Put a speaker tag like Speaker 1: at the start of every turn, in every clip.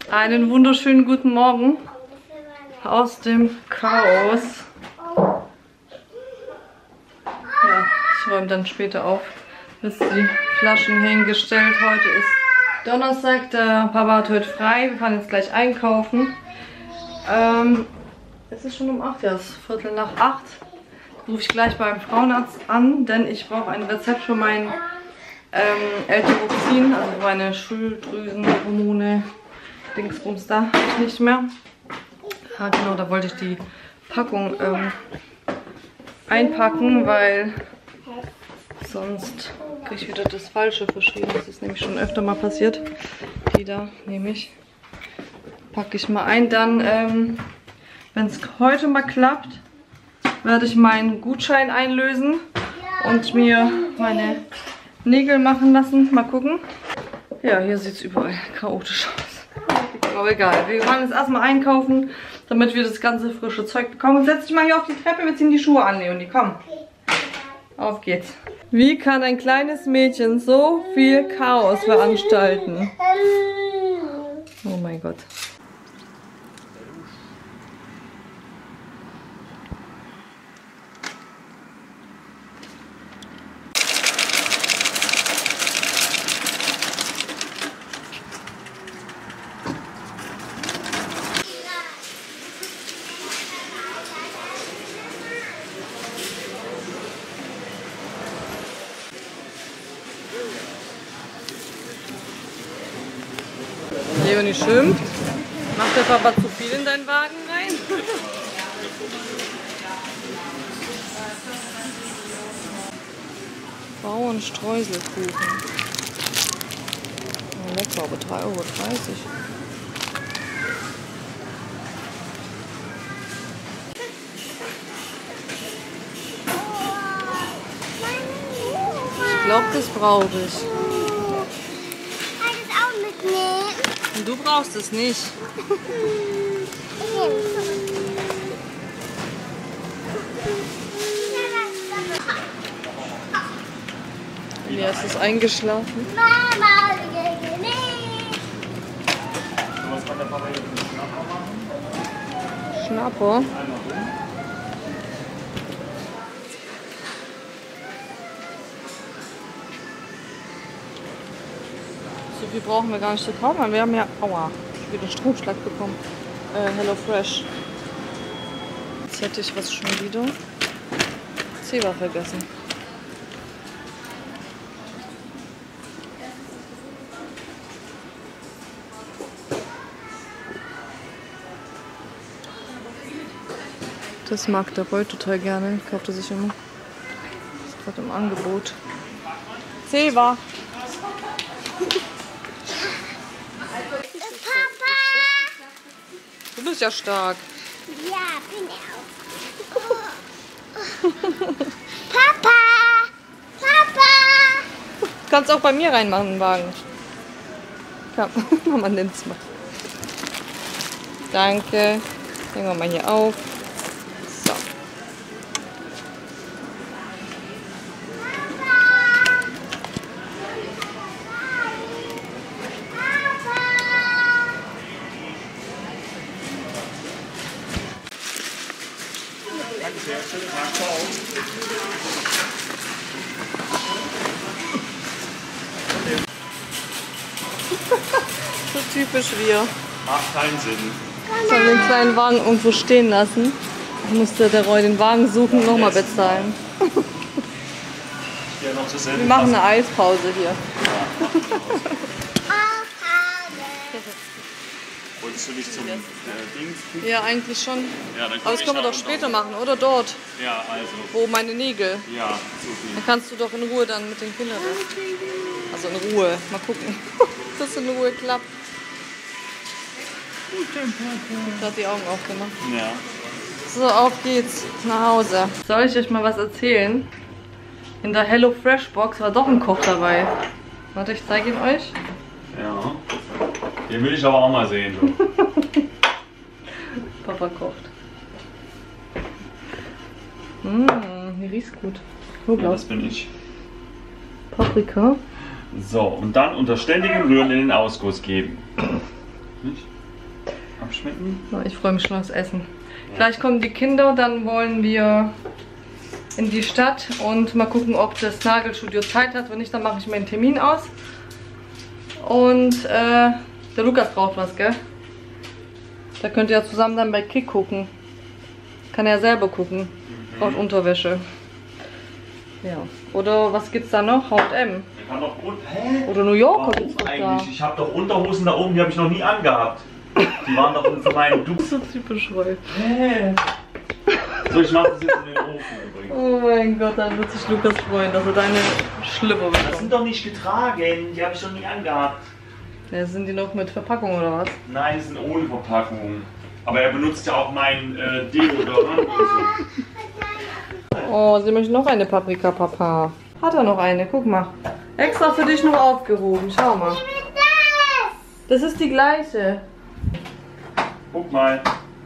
Speaker 1: Einen wunderschönen guten Morgen aus dem Chaos. Ja, ich räume dann später auf. Ist die Flaschen hingestellt. Heute ist Donnerstag, der Papa hat heute frei. Wir fahren jetzt gleich einkaufen. Es ist schon um 8, ja, es ist 7:45. Rufe ich gleich beim Frauenarzt an, denn ich brauche ein Rezept für mein L-Tyroxin, also meine Schilddrüsenhormone, Dingsbums da habe ich nicht mehr. Ja, genau, da wollte ich die Packung einpacken, weil sonst kriege ich wieder das Falsche verschrieben. Das ist nämlich schon öfter mal passiert. Die da nehme ich, packe ich mal ein. Dann, wenn es heute mal klappt, werde ich meinen Gutschein einlösen und mir meine Nägel machen lassen. Mal gucken. Ja, hier sieht es überall chaotisch aus. Aber egal. Wir wollen jetzt erstmal einkaufen, damit wir das ganze frische Zeug bekommen. Setz dich mal hier auf die Treppe, wir ziehen die Schuhe an, Leonie. Komm. Auf geht's. Wie kann ein kleines Mädchen so viel Chaos veranstalten? Oh mein Gott. Leonie schimpft. Macht der Papa zu viel in deinen Wagen rein? Bauernstreuselkuchen. Oh, lecker, aber 3,30 €. Ich glaube, das brauche ich. Du brauchst es nicht. Elias ist eingeschlafen. Schnapper. So viel brauchen wir gar nicht zu kaufen, weil wir haben ja, aua, wieder einen Stromschlag bekommen. Hello Fresh. Jetzt hätte ich was schon wieder. Zewa vergessen. Das mag der Boy total gerne. Kauft er sich immer. Ist gerade im Angebot. Zewa. Du bist ja stark.
Speaker 2: Ja, bin ich auch. Papa! Papa!
Speaker 1: Du kannst auch bei mir reinmachen, den Wagen. Komm, Mama nimmt's mal. Danke. Hängen wir mal hier auf. So.
Speaker 3: Danke sehr, schönen Tag, ciao.
Speaker 1: So typisch wir.
Speaker 3: Macht keinen Sinn.
Speaker 1: Ich habe den kleinen Wagen irgendwo stehen lassen. Musste der Roy den Wagen suchen und nochmal bezahlen.
Speaker 3: Hier noch zu
Speaker 1: Wir machen eine Eispause hier.
Speaker 3: Wolltest du nicht zum Ding?
Speaker 1: Ja, eigentlich schon.
Speaker 3: Ja, dann
Speaker 1: Aber das können wir doch später machen, oder dort,
Speaker 3: Ja, also.
Speaker 1: wo meine Nägel.
Speaker 3: Ja, so viel.
Speaker 1: Dann kannst du doch in Ruhe dann mit den Kindern essen. Also in Ruhe. Mal gucken, ob das in Ruhe klappt. Ich habe die Augen aufgemacht.
Speaker 3: Ja.
Speaker 1: So, auf geht's nach Hause. Soll ich euch mal was erzählen? In der Hello Fresh Box war doch ein Koch dabei. Warte, ich zeige ihn euch.
Speaker 3: Ja. Den will ich aber auch mal sehen. So.
Speaker 1: Papa kocht. Hier riecht's gut. Knoblauch.
Speaker 3: Ja, das bin ich.
Speaker 1: Paprika.
Speaker 3: So, und dann unter ständigem Rühren in den Ausguss geben. Nicht? abschmecken.
Speaker 1: So, ich freue mich schon aufs Essen. Gleich kommen die Kinder, dann wollen wir in die Stadt und mal gucken, ob das Nagelstudio Zeit hat. Wenn nicht, dann mache ich mir einen Termin aus. Und der Lukas braucht was, gell? Da könnt ihr ja zusammen dann bei Kick gucken. Kann er ja selber gucken. Braucht Unterwäsche. Ja. Oder was gibt's da noch? H&M. Oder New Yorker gibt's doch da.
Speaker 3: Ich habe doch Unterhosen da oben, die habe ich noch nie angehabt. Die waren doch für meinen Duft.
Speaker 1: So typisch Roy.
Speaker 3: So, ich mache das jetzt in den Ofen übrigens.
Speaker 1: Oh mein Gott, dann wird sich Lukas freuen, dass er deine Schlipper
Speaker 3: Das
Speaker 1: bekommt.
Speaker 3: sind doch nicht getragen, die habe ich noch nie angehabt.
Speaker 1: Ja, sind die noch mit Verpackung oder was?
Speaker 3: Nein, die sind ohne Verpackung. Aber er benutzt ja auch mein Deodorant und so.
Speaker 1: Oh, sie möchte noch eine Paprika, Papa. Hat er noch eine? Guck mal. Extra für dich noch aufgehoben. Schau mal. Das ist die gleiche.
Speaker 3: Guck mal.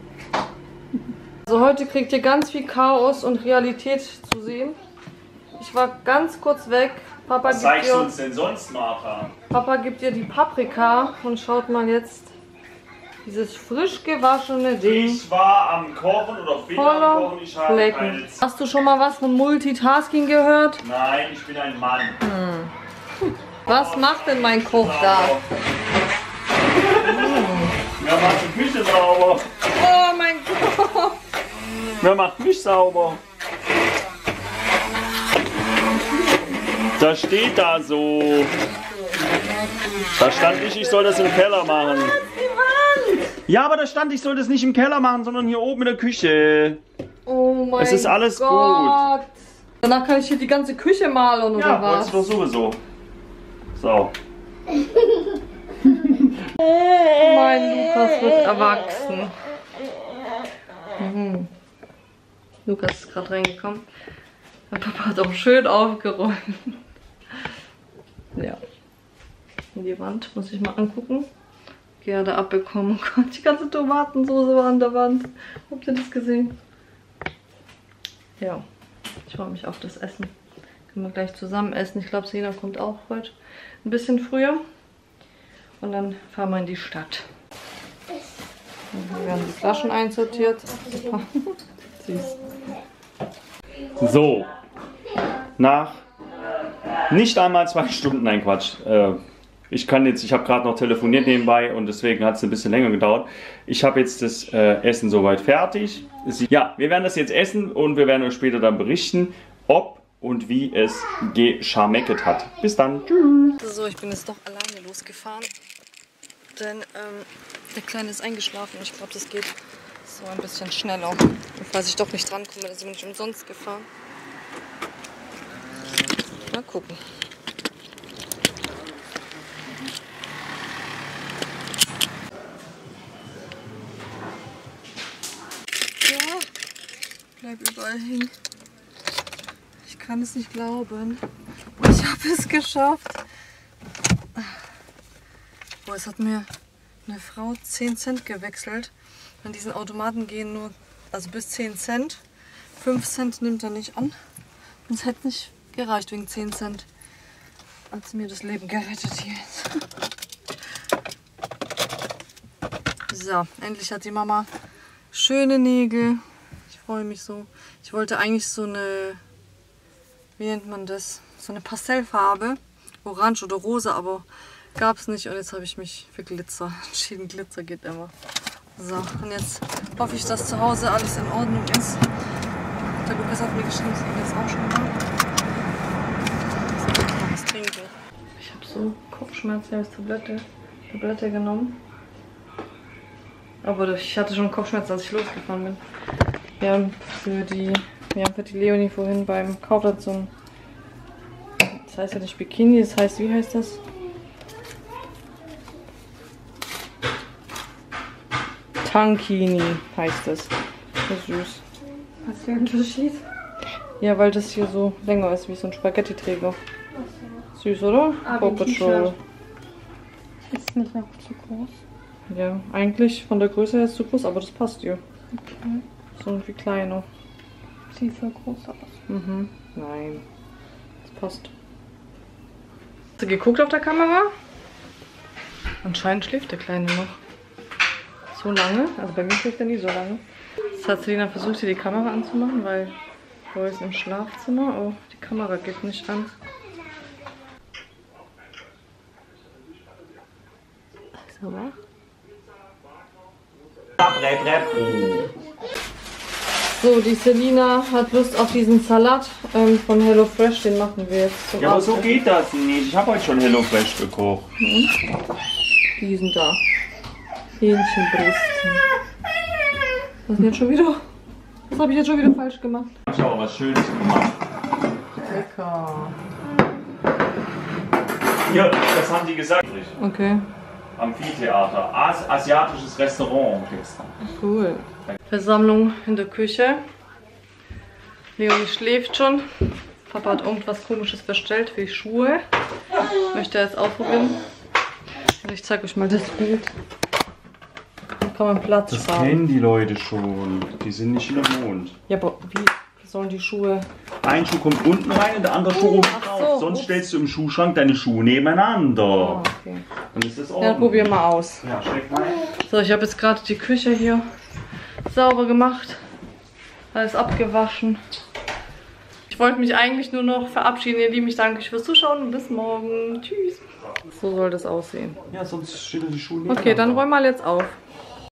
Speaker 1: Also heute kriegt ihr ganz viel Chaos und Realität zu sehen. Ich war ganz kurz weg. Papa
Speaker 3: Was zeigst du uns denn sonst, Martha?
Speaker 1: Papa gibt ihr die Paprika und schaut mal jetzt dieses frisch gewaschene Ding.
Speaker 3: Ich war am Kochen oder bin am
Speaker 1: Voller
Speaker 3: Kochen, ich habe
Speaker 1: Flecken.
Speaker 3: keine Zeit.
Speaker 1: Hast du schon mal was von Multitasking gehört?
Speaker 3: Nein, ich bin ein Mann.
Speaker 1: Was macht denn mein Koch da?
Speaker 3: Wer macht die Küche sauber?
Speaker 1: Oh mein Gott!
Speaker 3: Wer macht mich sauber? Das steht da so. Da stand nicht, ich soll das im Keller machen. Ja, aber da stand, ich soll das nicht im Keller machen, sondern hier oben in der Küche.
Speaker 1: Oh mein Gott!
Speaker 3: Es ist alles
Speaker 1: gut. Danach kann ich hier die ganze Küche malen oder
Speaker 3: Ja,
Speaker 1: was?
Speaker 3: wolltest du doch sowieso. So.
Speaker 1: Mein Lukas wird erwachsen. Lukas ist gerade reingekommen. Mein Papa hat auch schön aufgeräumt. Ja. Und die Wand muss ich mal angucken. Gerne abbekommen. Oh Gott, die ganze Tomatensoße war an der Wand. Habt ihr das gesehen? Ja. Ich freue mich auf das Essen. Können wir gleich zusammen essen. Ich glaube, Sena kommt auch heute ein bisschen früher. Und dann fahren wir in die Stadt. Und hier werden die Flaschen einsortiert. Super. Süß.
Speaker 3: So. Nach nicht einmal 2 Stunden, nein Quatsch. Ich habe gerade noch telefoniert nebenbei und deswegen hat es ein bisschen länger gedauert. Ich habe jetzt das Essen soweit fertig. Ja, wir werden das jetzt essen und wir werden euch später dann berichten, ob und wie es geschmecket hat. Bis dann. Tschüss.
Speaker 1: So, ich bin jetzt doch alleine losgefahren, denn der Kleine ist eingeschlafen und ich glaube, das geht so ein bisschen schneller. Und falls ich doch nicht drankomme, dann sind wir nicht umsonst gefahren. Mal gucken. Ja, bleib überall hin. Ich kann es nicht glauben. Ich habe es geschafft. Boah, es hat mir eine Frau 10 Cent gewechselt. An diesen Automaten gehen nur, also bis 10 Cent. 5 Cent nimmt er nicht an. Und es hätte nicht gereicht wegen 10 Cent. Hat sie mir das Leben gerettet hier jetzt. So, endlich hat die Mama schöne Nägel. Ich freue mich so. Ich wollte eigentlich so eine, wie nennt man das? So eine Pastellfarbe. Orange oder rosa, aber gab es nicht. Und jetzt habe ich mich für Glitzer entschieden. Glitzer geht immer. So, und jetzt hoffe ich, dass zu Hause alles in Ordnung ist. Der Lukas hat mir geschrieben, dass er das auch schon war. Ich muss was trinken. Ich habe so Kopfschmerzen, ich habe Tablette genommen. Aber ich hatte schon Kopfschmerzen, als ich losgefahren bin. Wir haben für die Leonie vorhin beim Kaufland so ein, das heißt ja nicht Bikini, das heißt, wie heißt das? Tankini heißt es. Das ist süß.
Speaker 4: Was für ein Unterschied?
Speaker 1: Ja, weil das hier so länger ist, wie so ein Spaghetti-Träger. Süß, oder? Paw Patrol.
Speaker 4: Ist nicht noch zu groß.
Speaker 1: Ja, eigentlich von der Größe her ist es zu groß, aber das passt ihr.
Speaker 4: Okay.
Speaker 1: So irgendwie kleiner.
Speaker 4: Sieht voll groß aus.
Speaker 1: Mhm. Nein. Das passt. Hast du geguckt auf der Kamera? Anscheinend schläft der Kleine noch. so lange. Also bei mir schläft er nie so lange. Jetzt hat Selina versucht, hier die Kamera anzumachen, weil Roy ist im Schlafzimmer. Oh, die Kamera geht nicht an. Ist er wach? So, die Selina hat Lust auf diesen Salat von HelloFresh, den machen wir jetzt zum
Speaker 3: Ja, aber so
Speaker 1: Abendessen.
Speaker 3: geht das nicht. Ich habe heute schon HelloFresh gekocht.
Speaker 1: Die sind da. Hähnchenbrüsten. Was ist denn jetzt schon wieder? Was habe ich jetzt schon wieder falsch gemacht?
Speaker 3: Ich habe auch was Schönes gemacht.
Speaker 1: Lecker.
Speaker 3: Ja, das haben die gesagt.
Speaker 1: Okay,
Speaker 3: Amphitheater. Asiatisches Restaurant gestern.
Speaker 1: cool. Versammlung in der Küche. Leonie schläft schon. Papa hat irgendwas Komisches bestellt wie Schuhe. Möchte er jetzt ausprobieren. Und ich zeige euch mal das Bild. Dann kann man Platz
Speaker 3: Das
Speaker 1: sparen.
Speaker 3: kennen die Leute schon. Die sind nicht in der Mond.
Speaker 1: Ja, aber wie sollen die Schuhe...
Speaker 3: Ein Schuh kommt unten rein und der andere Schuh oben
Speaker 1: Ach
Speaker 3: drauf.
Speaker 1: so,
Speaker 3: Sonst
Speaker 1: ups.
Speaker 3: stellst du im Schuhschrank deine Schuhe nebeneinander.
Speaker 1: Oh, okay.
Speaker 3: Dann ist das
Speaker 1: Ja,
Speaker 3: ordentlich.
Speaker 1: dann probieren wir mal aus.
Speaker 3: Ja, steck mal.
Speaker 1: So, ich habe jetzt gerade die Küche hier sauber gemacht. Alles abgewaschen. Ich wollte mich eigentlich nur noch verabschieden, ihr Lieben. Ich danke euch fürs Zuschauen und bis morgen. Tschüss. So soll das aussehen.
Speaker 3: Ja, sonst steht die Schuhe
Speaker 1: Okay, dann räum mal jetzt auf.